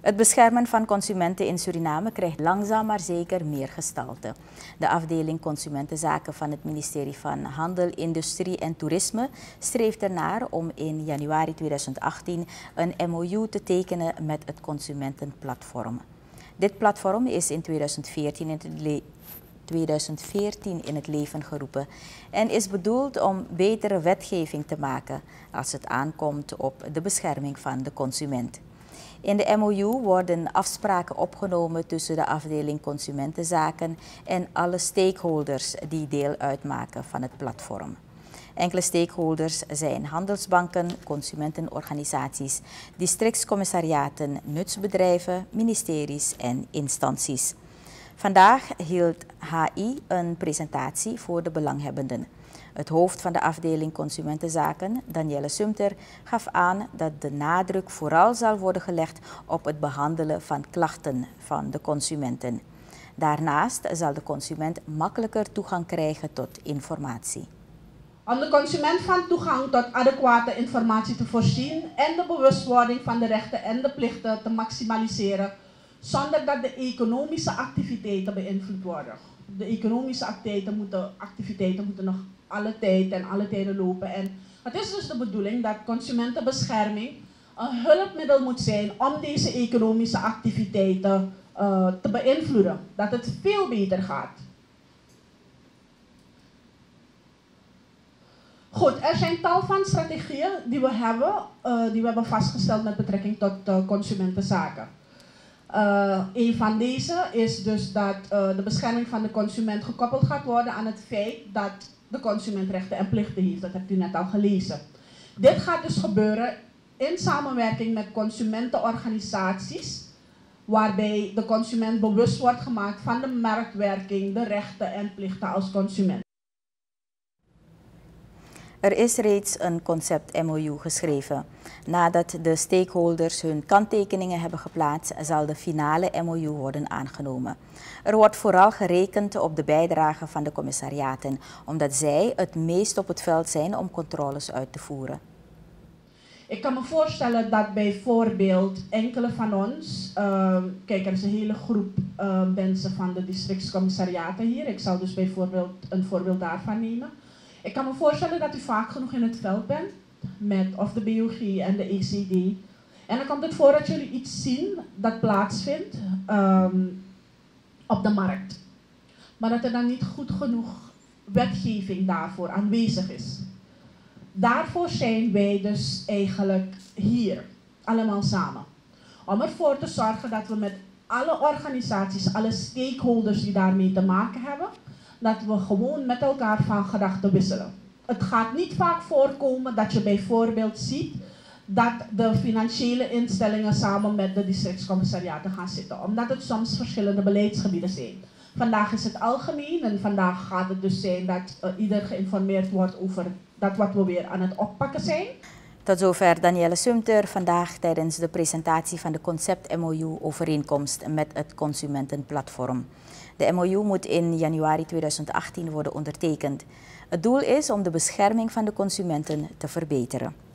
Het beschermen van consumenten in Suriname krijgt langzaam maar zeker meer gestalte. De afdeling Consumentenzaken van het ministerie van Handel, Industrie en Toerisme streeft ernaar om in januari 2018 een MOU te tekenen met het Consumentenplatform. Dit platform is in 2014 in het leven geroepen en is bedoeld om betere wetgeving te maken als het aankomt op de bescherming van de consument. In de MOU worden afspraken opgenomen tussen de afdeling Consumentenzaken en alle stakeholders die deel uitmaken van het platform. Enkele stakeholders zijn handelsbanken, consumentenorganisaties, districtscommissariaten, nutsbedrijven, ministeries en instanties. Vandaag hield HI een presentatie voor de belanghebbenden. Het hoofd van de afdeling Consumentenzaken, Danielle Sumter, gaf aan dat de nadruk vooral zal worden gelegd op het behandelen van klachten van de consumenten. Daarnaast zal de consument makkelijker toegang krijgen tot informatie. Om de consument van toegang tot adequate informatie te voorzien en de bewustwording van de rechten en de plichten te maximaliseren, zonder dat de economische activiteiten beïnvloed worden. De economische activiteiten moeten nog alle tijd en alle tijden lopen. En het is dus de bedoeling dat consumentenbescherming een hulpmiddel moet zijn om deze economische activiteiten te beïnvloeden. Dat het veel beter gaat. Goed, er zijn tal van strategieën die we hebben vastgesteld met betrekking tot consumentenzaken. Een van deze is dus dat de bescherming van de consument gekoppeld gaat worden aan het feit dat de consument rechten en plichten heeft. Dat hebt u net al gelezen. Dit gaat dus gebeuren in samenwerking met consumentenorganisaties, waarbij de consument bewust wordt gemaakt van de marktwerking, de rechten en plichten als consument. Er is reeds een concept-MOU geschreven. Nadat de stakeholders hun kanttekeningen hebben geplaatst, zal de finale MOU worden aangenomen. Er wordt vooral gerekend op de bijdrage van de commissariaten, omdat zij het meest op het veld zijn om controles uit te voeren. Ik kan me voorstellen dat bijvoorbeeld enkele van ons, kijk, er is een hele groep mensen van de districtscommissariaten hier. Ik zal dus bijvoorbeeld een voorbeeld daarvan nemen. Ik kan me voorstellen dat u vaak genoeg in het veld bent, met of de BOG en de ECD. En dan komt het voor dat jullie iets zien dat plaatsvindt op de markt. Maar dat er dan niet goed genoeg wetgeving daarvoor aanwezig is. Daarvoor zijn wij dus eigenlijk hier, allemaal samen. Om ervoor te zorgen dat we met alle organisaties, alle stakeholders die daarmee te maken hebben, dat we gewoon met elkaar van gedachten wisselen. Het gaat niet vaak voorkomen dat je bijvoorbeeld ziet dat de financiële instellingen samen met de districtscommissariaten gaan zitten, omdat het soms verschillende beleidsgebieden zijn. Vandaag is het algemeen en vandaag gaat het dus zijn dat ieder geïnformeerd wordt over dat wat we weer aan het oppakken zijn. Tot zover Danielle Sumter vandaag tijdens de presentatie van de concept-MOU-overeenkomst met het Consumentenplatform. De MOU moet in januari 2018 worden ondertekend. Het doel is om de bescherming van de consumenten te verbeteren.